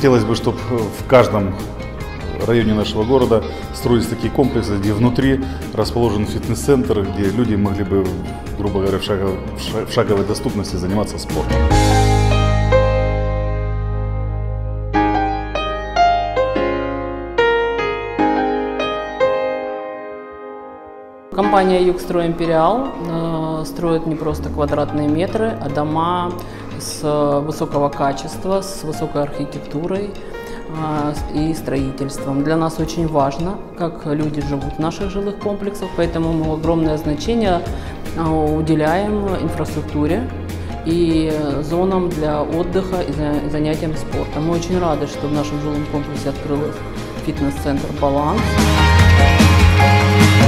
хотелось бы, чтобы в каждом районе нашего города строились такие комплексы, где внутри расположен фитнес-центр, где люди могли бы, грубо говоря, в шаговой доступности заниматься спортом. Компания «Югстройимпериал» строит не просто квадратные метры, а дома с высокого качества, с высокой архитектурой и строительством. Для нас очень важно, как люди живут в наших жилых комплексах, поэтому мы огромное значение уделяем инфраструктуре и зонам для отдыха и занятиям спортом. Мы очень рады, что в нашем жилом комплексе открылся фитнес-центр «Баланс».